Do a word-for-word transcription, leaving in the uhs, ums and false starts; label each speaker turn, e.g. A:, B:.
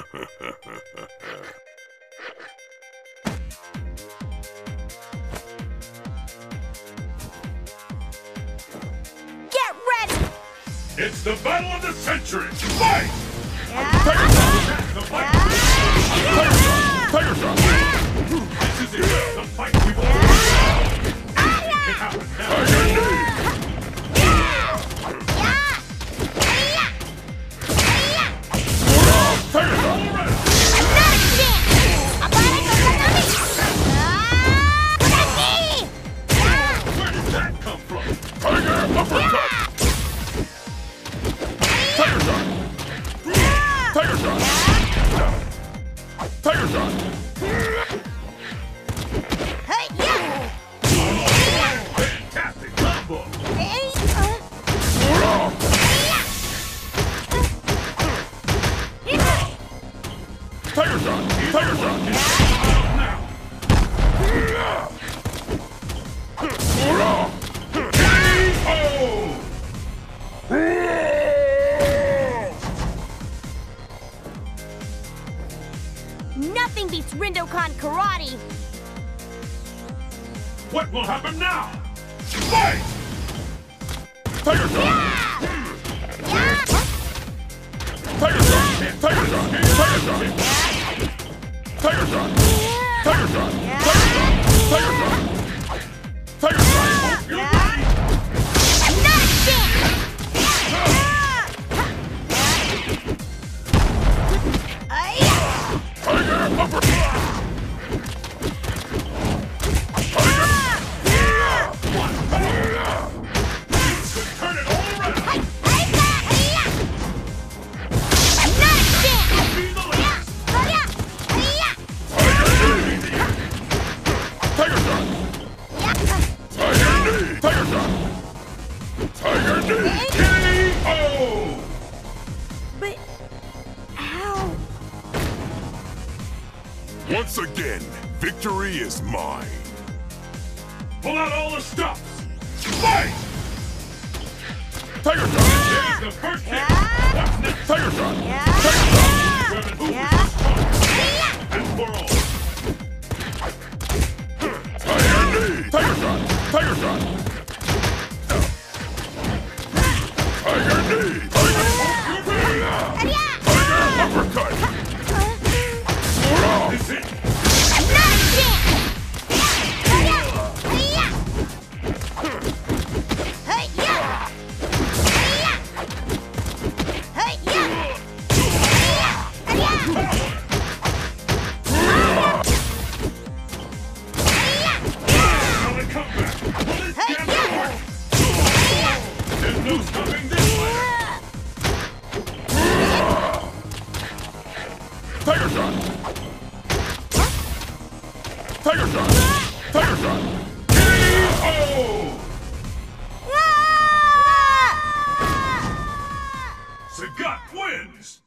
A: Get ready!
B: It's the battle of the century! Fight!
A: Yeah.
B: Tiger Shot! The fight!
A: Yeah.
B: Tiger Shot! Tiger Shot! This is it! The fight we've all waited for! It happens now! Tiger Knee! Tiger Shot! Where did that come from? Tiger Uppercut! Tiger Shot! Tiger Shot! Tiger Shot! Fantastic combo! Tiger Shot! Tiger Shot! Now! K O!
A: Nothing beats Rindokan karate.
B: What will happen now? Fight! Tiger Shot!
A: Yeah.
B: Tiger Shot! Tiger Shot! Tiger Shot! Tiger Shot! Tiger Shot! Tiger Shot! Tiger Shot! Tiger Shot! You're ready! Tiger Uppercut! Turn it all around! Be the last! Tiger Shot! Tiger Knee! Tiger Shot! Tiger Knee! K O!
A: But how?
C: Once again, victory is mine.
B: Pull out all the stops! Fight! Tiger Shot! There's the first hit! What's next? Tiger Shot! Tiger Shot! Who was the strongest? And for all! Tiger Knee! Tiger Shot! Tiger Shot! Tiger Knee! Tiger! Tiger Uppercut! This is it! Now the comeback! Will it stand the work? There's no stopping this fighter! Tiger Shot! Tiger Shot! Tiger Shot! K O! Sagat wins!